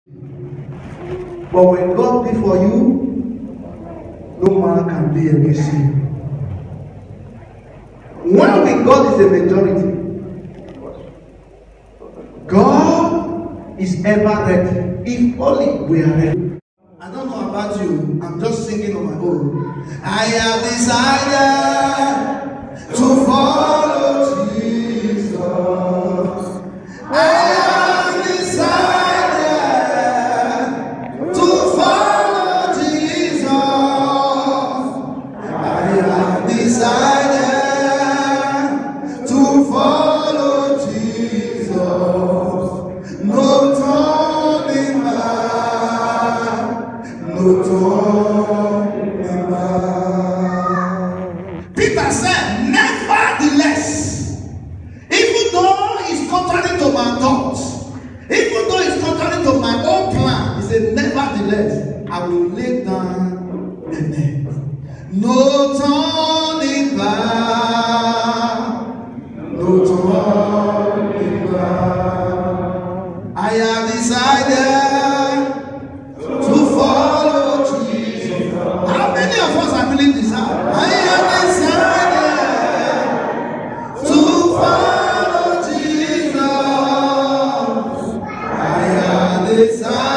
But when God be for you, no man can be against you. When with God is a majority, God is ever ready. If only we are ready. I don't know about you. I'm just singing on my own. I have decided to follow Jesus. I have decided to follow Jesus. I have decided to follow Jesus. No turning back. No turning back. Peter said, nevertheless, even though it's contrary to my thoughts, even though it's contrary to my own plan, he said, nevertheless, I will lay down the net. No turning back. No turning back. I have decided to follow Jesus. How many of us are believing this? I have decided to follow Jesus. I have decided.